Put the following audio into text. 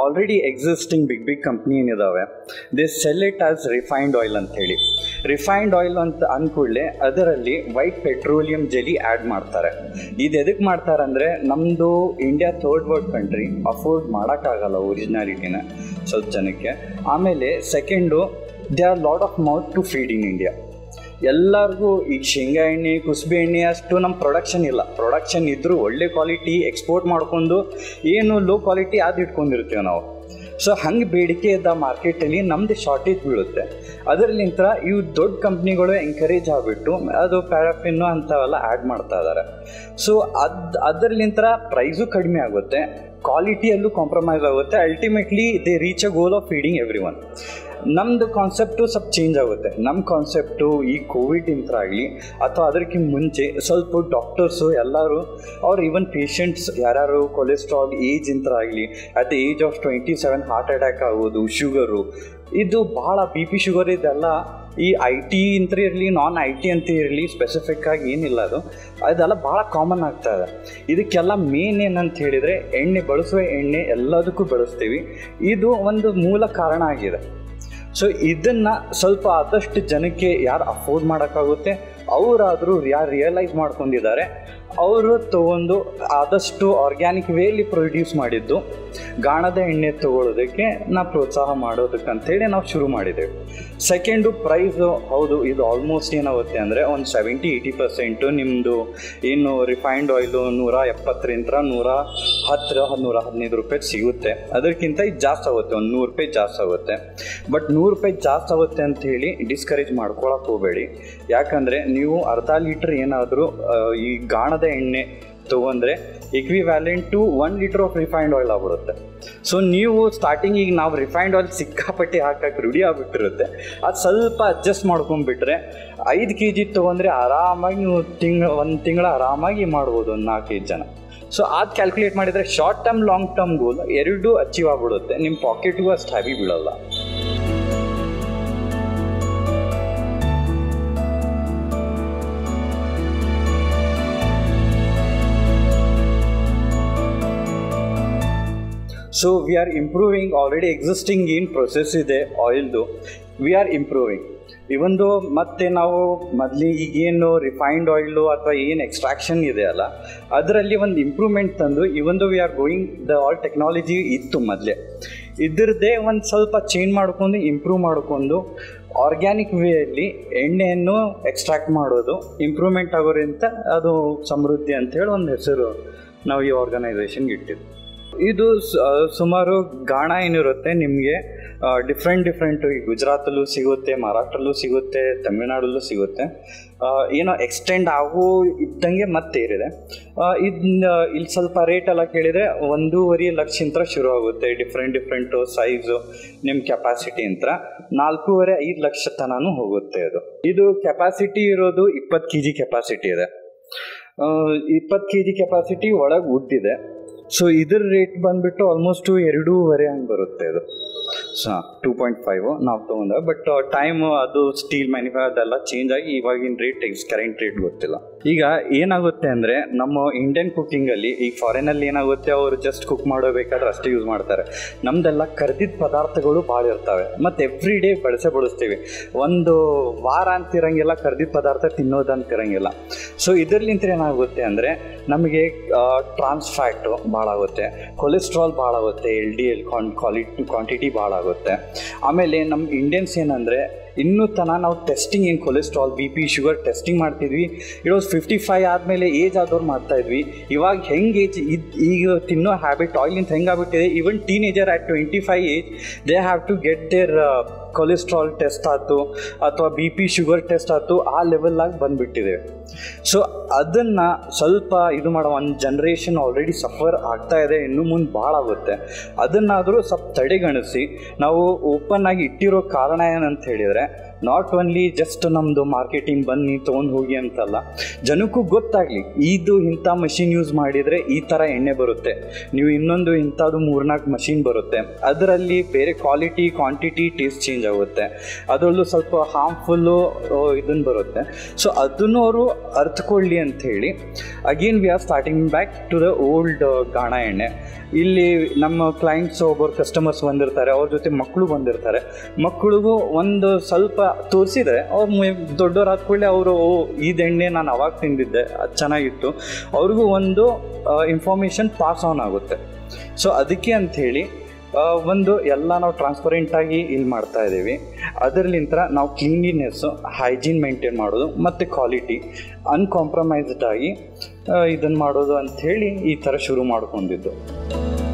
Already existing big company ಏನಿದಾವೆ, they sell it as refined oil ಅಂತ ಹೇಳಿ. Refined oil ಅಂತ ಅಂದ್ಕೂಡಲೇ ಅದರಲ್ಲಿ ವೈಟ್ ಪೆಟ್ರೋಲಿಯಂ ಜೆಲಿ ಆ್ಯಡ್ ಮಾಡ್ತಾರೆ. ಇದು ಎದಕ್ಕೆ ಮಾಡ್ತಾರೆ ಅಂದರೆ, ನಮ್ಮದು India third world country, afford ಮಾಡೋಕ್ಕಾಗಲ್ಲ ಒರಿಜಿನಾಲಿಟಿನ ಸ್ವಲ್ಪ ಜನಕ್ಕೆ. ಆಮೇಲೆ second, they are lot of mouth to feed in India. ಎಲ್ಲರಿಗೂ ಈಗ ಶೇಂಗಾ ಎಣ್ಣೆ, ಕುಸುಬೆ ಎಣ್ಣೆ ಅಷ್ಟು ನಮ್ಮ ಪ್ರೊಡಕ್ಷನ್ ಇಲ್ಲ. ಪ್ರೊಡಕ್ಷನ್ ಇದ್ದರೂ ಒಳ್ಳೆ ಕ್ವಾಲಿಟಿ ಎಕ್ಸ್ಪೋರ್ಟ್ ಮಾಡ್ಕೊಂಡು ಏನು ಲೋ ಕ್ವಾಲಿಟಿ ಅದು ಇಟ್ಕೊಂಡಿರ್ತೀವಿ ನಾವು. ಸೊ ಹಂಗೆ ಬೇಡಿಕೆ ಇದ್ದ ಮಾರ್ಕೆಟಲ್ಲಿ ನಮ್ಮದು ಶಾರ್ಟೇಜ್ ಬೀಳುತ್ತೆ. ಅದರಲ್ಲಿಂತ ಇವು ದೊಡ್ಡ ಕಂಪ್ನಿಗಳು ಎಂಕರೇಜ್ ಆಗಿಬಿಟ್ಟು ಅದು ಪ್ಯಾರಾಫಿನ್ನು ಅಂಥವೆಲ್ಲ ಆ್ಯಡ್ ಮಾಡ್ತಾ ಇದ್ದಾರೆ. ಸೊ ಅದರಲ್ಲಿಂತ ಪ್ರೈಸು ಕಡಿಮೆ ಆಗುತ್ತೆ, ಕ್ವಾಲಿಟಿಯಲ್ಲೂ ಕಾಂಪ್ರಮೈಸ್ ಆಗುತ್ತೆ. Ultimately they reach a goal of feeding everyone. ನಮ್ಮದು ಕಾನ್ಸೆಪ್ಟು ಸ್ವಲ್ಪ ಚೇಂಜ್ ಆಗುತ್ತೆ. ನಮ್ಮ ಕಾನ್ಸೆಪ್ಟು ಈ ಕೋವಿಡ್ ಆಗಲಿ ಅಥವಾ ಅದಕ್ಕಿಂತ ಮುಂಚೆ ಸ್ವಲ್ಪ ಡಾಕ್ಟರ್ಸು ಎಲ್ಲರೂ ಅವ್ರು ಈವನ್ ಪೇಷಂಟ್ಸ್ ಯಾರು ಕೊಲೆಸ್ಟ್ರಾಲ್ ಏಜ್ ಆಗಲಿ at the age of 27 heart attack ಆಗೋದು, ಶುಗರು, ಇದು ಭಾಳ ಬಿ ಪಿ ಶುಗರ್ ಇದೆಲ್ಲ ಈ ಐ ಟಿ ಅಂತ ಇರಲಿ ನಾನ್ ಐ ಟಿ ಅಂತ ಇರಲಿ ಸ್ಪೆಸಿಫಿಕ್ಕಾಗಿ ಏನಿಲ್ಲ, ಅದೆಲ್ಲ ಭಾಳ ಕಾಮನ್ ಆಗ್ತಾ ಇದೆ. ಇದಕ್ಕೆಲ್ಲ ಮೇನ್ ಏನಂತ ಹೇಳಿದರೆ ಎಣ್ಣೆ, ಬಳಸುವ ಎಣ್ಣೆ ಎಲ್ಲದಕ್ಕೂ ಬಳಸ್ತೀವಿ. ಇದು ಒಂದು ಮೂಲ ಕಾರಣ ಆಗಿದೆ. ಸೊ ಇದನ್ನು ಸ್ವಲ್ಪ ಆದಷ್ಟು ಜನಕ್ಕೆ ಯಾರು ಅಫೋರ್ಡ್ ಮಾಡೋಕ್ಕಾಗುತ್ತೆ ಅವರಾದರೂ ಯಾರು ರಿಯಲೈಸ್ ಮಾಡ್ಕೊಂಡಿದ್ದಾರೆ ಅವರು ತೊಗೊಂಡು ಆದಷ್ಟು ಆರ್ಗ್ಯಾನಿಕ್ ವೇಲಿ ಪ್ರೊಡ್ಯೂಸ್ ಮಾಡಿದ್ದು ಗಾಣದ ಎಣ್ಣೆ ತೊಗೊಳ್ಳೋದಕ್ಕೆ ನಾವು ಪ್ರೋತ್ಸಾಹ ಮಾಡೋದಕ್ಕಂತೇಳಿ ನಾವು ಶುರು ಮಾಡಿದ್ದೇವೆ. ಸೆಕೆಂಡು ಪ್ರೈಸು, ಹೌದು ಇದು ಆಲ್ಮೋಸ್ಟ್ ಏನಾಗುತ್ತೆ ಅಂದರೆ ಒಂದು 70-80% ನಿಮ್ಮದು ಏನು ರಿಫೈನ್ಡ್ ಆಯಿಲು 170ರಿಂದ 110-115 ರೂಪಾಯಿ ಸಿಗುತ್ತೆ. ಅದಕ್ಕಿಂತ ಇದು ಜಾಸ್ತಿ ಆಗುತ್ತೆ, ಒಂದು 100 ರೂಪಾಯಿ ಜಾಸ್ತಿ ಆಗುತ್ತೆ. ಬಟ್ 100 ರೂಪಾಯಿ ಜಾಸ್ತಿ ಆಗುತ್ತೆ ಅಂತ ಹೇಳಿ ಡಿಸ್ಕರೇಜ್ ಮಾಡ್ಕೊಳಕ್ಕೆ ಹೋಗಬೇಡಿ. ಯಾಕಂದರೆ ನೀವು ಅರ್ಧ ಲೀಟ್ರ್ ಏನಾದರೂ ಈ ಗಾಣದ ಎಣ್ಣೆ ತೊಗೊಂಡ್ರೆ equivalent to 1 litre of refined oil ಆಗ್ಬಿಡುತ್ತೆ. ಸೊ ನೀವು ಸ್ಟಾರ್ಟಿಂಗಿಗೆ ನಾವು ರಿಫೈನ್ಡ್ ಆಯಿಲ್ ಸಿಕ್ಕಾಪಟ್ಟಿ ಹಾಕಕ್ಕೆ ರೂಢಿ ಆಗಿಬಿಟ್ಟಿರುತ್ತೆ. ಅದು ಸ್ವಲ್ಪ ಅಡ್ಜಸ್ಟ್ ಮಾಡ್ಕೊಂಡ್ಬಿಟ್ರೆ 5 kg ತೊಗೊಂಡ್ರೆ ಆರಾಮಾಗಿ ನೀವು ಒಂದು ತಿಂಗಳ ಆರಾಮಾಗಿ ಮಾಡ್ಬೋದು, ಒಂದು 4-5 ಜನ. ಸೊ ಅದು ಕ್ಯಾಲ್ಕುಲೇಟ್ ಮಾಡಿದರೆ short term long term goal ಎರಡೂ ಅಚೀವ್ ಆಗಿಬಿಡುತ್ತೆ. ನಿಮ್ಮ ಪಾಕೆಟ್ಗೂ ಅಷ್ಟು ಹೆವಿ ಬೀಳಲ್ಲ. So we are improving. Already existing ಏನು ಪ್ರೊಸೆಸ್ ಇದೆ ಆಯಿಲ್ದು, ವಿ ಆರ್ ಇಂಪ್ರೂವಿಂಗ್. ಇವೊಂದು ಮತ್ತೆ ನಾವು ಈಗೇನು ರಿಫೈನ್ಡ್ ಆಯಿಲು ಅಥವಾ ಏನು ಎಕ್ಸ್ಟ್ರಾಕ್ಷನ್ ಇದೆ ಅಲ್ಲ, ಅದರಲ್ಲಿ ಒಂದು ಇಂಪ್ರೂವ್ಮೆಂಟ್ ತಂದು ಇವೊಂದು we are going the all technology ಇತ್ತು ಮೊದಲೇ, ಇದರದ್ದೇ ಒಂದು ಸ್ವಲ್ಪ ಚೇಂಜ್ ಮಾಡ್ಕೊಂಡು ಇಂಪ್ರೂವ್ ಮಾಡಿಕೊಂಡು ಆರ್ಗ್ಯಾನಿಕ್ ವೇಯಲ್ಲಿ ಎಣ್ಣೆಯನ್ನು ಎಕ್ಸ್ಟ್ರಾಕ್ಟ್ ಮಾಡೋದು ಇಂಪ್ರೂವ್ಮೆಂಟ್ ಆಗೋರಿಂದ ಅದು ಸಮೃದ್ಧಿ ಅಂಥೇಳಿ ಒಂದು ಹೆಸರು ನಾವು ಈ ಆರ್ಗನೈಸೇಷನ್ಗೆ ಇಟ್ಟಿದ್ದು. ಇದು ಸುಮಾರು ಗಾಣ ಏನಿರುತ್ತೆ ನಿಮಗೆ ಡಿಫ್ರೆಂಟು ಈ ಗುಜರಾತಲ್ಲೂ ಸಿಗುತ್ತೆ, ಮಹಾರಾಷ್ಟ್ರಲ್ಲೂ ಸಿಗುತ್ತೆ, ತಮಿಳ್ನಾಡಲ್ಲೂ ಸಿಗುತ್ತೆ. ಏನೋ ಎಕ್ಸ್ಟೆಂಡ್ ಆಗೋ ಇದ್ದಂಗೆ ಮತ್ತೆ ಏರಿದೆ. ಇಲ್ಲಿ ಸ್ವಲ್ಪ ರೇಟೆಲ್ಲ ಕೇಳಿದರೆ 1.5 ಲಕ್ಷ ಶುರು ಆಗುತ್ತೆ. ಡಿಫ್ರೆಂಟು ಸೈಜು ನಿಮ್ಮ ಕೆಪಾಸಿಟಿ ಅಂತ 4.5-5 ಲಕ್ಷ ತನೂ ಹೋಗುತ್ತೆ. ಇದು ಕೆಪಾಸಿಟಿ ಇರೋದು 20 kg ಕೆಪಾಸಿಟಿ ಇದೆ. 20 kg ಕೆಪಾಸಿಟಿ ಒಳಗೆ ಉದ್ದಿದೆ. ಸೊ ಇದ್ರ ರೇಟ್ ಬಂದುಬಿಟ್ಟು ಆಲ್ಮೋಸ್ಟ್ 2.5 ಹಂಗೆ ಬರುತ್ತೆ. ಇದು 2.5 ನಾವು ತೊಗೊಂಡಾಗ. ಬಟ್ ಟೈಮ್ ಅದು ಸ್ಟೀಲ್ ಅದೆಲ್ಲ ಚೇಂಜ್ ಆಗಿ ಇವಾಗಿನ ರೇಟ್ ಕರೆಂಟ್ ರೇಟ್ ಗೊತ್ತಿಲ್ಲ. ಈಗ ಏನಾಗುತ್ತೆ ಅಂದರೆ ನಮ್ಮ ಇಂಡಿಯನ್ ಕುಕ್ಕಿಂಗಲ್ಲಿ ಈಗ ಫಾರಿನಲ್ಲಿ ಏನಾಗುತ್ತೆ, ಅವರು ಜಸ್ಟ್ ಕುಕ್ ಮಾಡಬೇಕಾದ್ರೆ ಅಷ್ಟೇ ಯೂಸ್ ಮಾಡ್ತಾರೆ. ನಮ್ಮದೆಲ್ಲ ಕರ್ದಿದ್ದ ಪದಾರ್ಥಗಳು ಭಾಳ ಇರ್ತವೆ ಮತ್ತು ಎವ್ರಿ ಡೇ ಬಳಸ್ತೀವಿ. ಒಂದು ವಾರ ಅಂತಿರಂಗಿಲ್ಲ ಕರ್ದಿದ್ದ ಪದಾರ್ಥ ತಿನ್ನೋದಂತಿರಂಗಿಲ್ಲ. ಸೊ ಇದರ್ಲಿಂತ ಏನಾಗುತ್ತೆ ಅಂದರೆ ನಮಗೆ ಟ್ರಾನ್ಸ್ ಫ್ಯಾಟು ಭಾಳ ಆಗುತ್ತೆ, ಕೊಲೆಸ್ಟ್ರಾಲ್ ಭಾಳ ಆಗುತ್ತೆ, LDL ಕ್ವಾಂಟಿಟಿ ಭಾಳ ಆಗುತ್ತೆ. ಆಮೇಲೆ ನಮ್ಮ ಇಂಡಿಯನ್ಸ್ ಏನಂದರೆ ಇನ್ನೂ ನಾವು ಟೆಸ್ಟಿಂಗ್ ಏನು ಕೊಲೆಸ್ಟ್ರಾಲ್ BP ಶುಗರ್ ಟೆಸ್ಟಿಂಗ್ ಮಾಡ್ತಿದ್ವಿ. ಇಟ್ ವಾಸ್ 55 ಆದಮೇಲೆ ಏಜ್ ಆದವ್ರು ಮಾಡ್ತಾಯಿದ್ವಿ. ಇವಾಗ ಹೆಂಗೆ ಏಜ್ ಈಗ ತಿನ್ನೋ ಹ್ಯಾಬಿಟ್ ಆಯಿಲಿಂದ ಹೆಂಗೆ ಆಗ್ಬಿಟ್ಟಿದೆ, even teenager at 25 age they have to get their cholesterol test ಆಯ್ತು ಅಥವಾ BP ಶುಗರ್ ಟೆಸ್ಟ್ ಆಯ್ತು, ಆ ಲೆವೆಲ್ಲಾಗಿ ಬಂದುಬಿಟ್ಟಿದೆ. ಸೊ ಅದನ್ನು ಸ್ವಲ್ಪ ಇದು ಮಾಡೋ ಒಂದು ಜನ್ರೇಷನ್ ಆಲ್ರೆಡಿ ಸಫರ್ ಆಗ್ತಾ ಇದೆ, ಇನ್ನು ಮುಂದೆ ಭಾಳ ಆಗುತ್ತೆ. ಅದನ್ನಾದರೂ ಸ್ವಲ್ಪ ತಡೆಗಣಿಸಿ ನಾವು ಓಪನ್ ಆಗಿ ಇಟ್ಟಿರೋ ಕಾರಣ ಏನಂತ ಹೇಳಿದರೆ ನಾಟ್ ಓನ್ಲಿ ಜಸ್ಟ್ ನಮ್ಮದು ಮಾರ್ಕೆಟಿಂಗ್ ಬನ್ನಿ ತೊಗೊಂಡು ಹೋಗಿ ಅಂತಲ್ಲ, ಜನಕ್ಕೂ ಗೊತ್ತಾಗಲಿ ಇದು ಇಂಥ ಮಷಿನ್ ಯೂಸ್ ಮಾಡಿದರೆ ಈ ಥರ ಎಣ್ಣೆ ಬರುತ್ತೆ, ನೀವು ಇನ್ನೊಂದು ಇಂಥದ್ದು 3-4 ಮಷಿನ್ ಬರುತ್ತೆ, ಅದರಲ್ಲಿ ಬೇರೆ ಕ್ವಾಲಿಟಿ ಕ್ವಾಂಟಿಟಿ ಟೇಸ್ಟ್ ಚೇಂಜ್ ಆಗುತ್ತೆ, ಅದರಲ್ಲೂ ಸ್ವಲ್ಪ ಹಾರ್ಮ್ಫುಲ್ಲು ಇದನ್ನು ಬರುತ್ತೆ. ಸೊ ಅದನ್ನು ಅವರು ಅರ್ಥಕೊಳ್ಳಿ ಅಂಥೇಳಿ again we are starting back to the old ಗಾಣ ಎಣ್ಣೆ. ಇಲ್ಲಿ ನಮ್ಮ ಕ್ಲೈಂಟ್ಸ್ ಒಬ್ಬರು ಕಸ್ಟಮರ್ಸ್ ಬಂದಿರ್ತಾರೆ, ಅವ್ರ ಜೊತೆ ಮಕ್ಕಳು ಬಂದಿರ್ತಾರೆ, ಮಕ್ಕಳಿಗೂ ಒಂದು ಸ್ವಲ್ಪ ತೋರಿಸಿದರೆ ಅವ್ರು ದೊಡ್ಡವ್ರು ಆದ್ಕೊಳ್ಳಿ ಅವರು ಇದು ಎಣ್ಣೆ ನಾನು ಅವಾಗ ತಿಂದಿದ್ದೆ ಅದು ಚೆನ್ನಾಗಿತ್ತು, ಅವ್ರಿಗೂ ಒಂದು ಇನ್ಫಾರ್ಮೇಷನ್ ಪಾಸ್ ಆನ್ ಆಗುತ್ತೆ. ಸೊ ಅದಕ್ಕೆ ಅಂಥೇಳಿ ಒಂದು ಎಲ್ಲ ನಾವು ಟ್ರಾನ್ಸ್ಪರೆಂಟಾಗಿ ಇಲ್ಲಿ ಮಾಡ್ತಾ ಇದ್ದೀವಿ. ಅದರಲ್ಲಿಂತ ನಾವು ಕ್ಲೀನ್ಲಿನೆಸ್ಸು, ಹೈಜೀನ್ ಮೇಂಟೈನ್ ಮಾಡೋದು ಮತ್ತು ಕ್ವಾಲಿಟಿ ಅನ್ಕಾಂಪ್ರಮೈಸ್ಡ್ ಆಗಿ ಇದನ್ನು ಮಾಡೋದು ಅಂಥೇಳಿ ಈ ಥರ ಶುರು ಮಾಡ್ಕೊಂಡಿದ್ದು.